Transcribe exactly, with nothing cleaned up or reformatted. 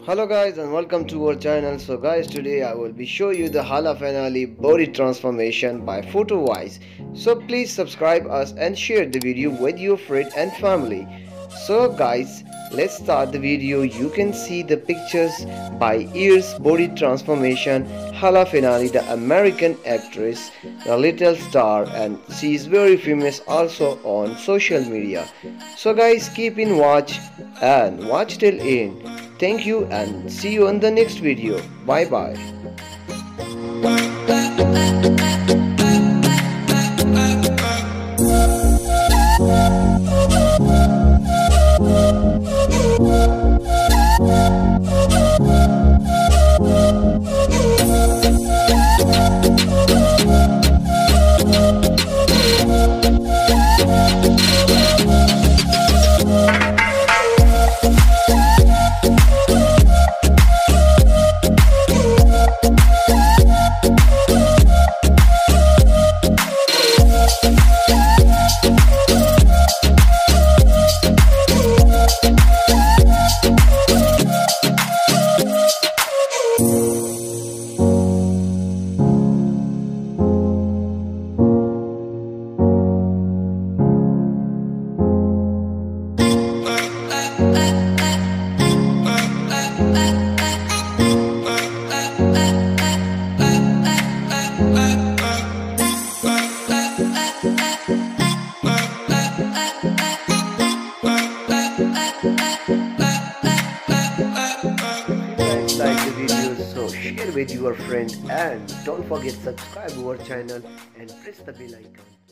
Hello guys and welcome to our channel. So guys, today I will be show you the Hala finale body transformation by PhotoWise. So please subscribe us and share the video with your friend and family. So guys, let's start the video. You can see the pictures by Ears body transformation Hala finale, the American actress, the little star, and she is very famous also on social media. So guys, keep in watch and watch till end. Thank you and see you on the next video. Bye bye. Like the video, so share with your friend and don't forget subscribe our channel and press the bell icon.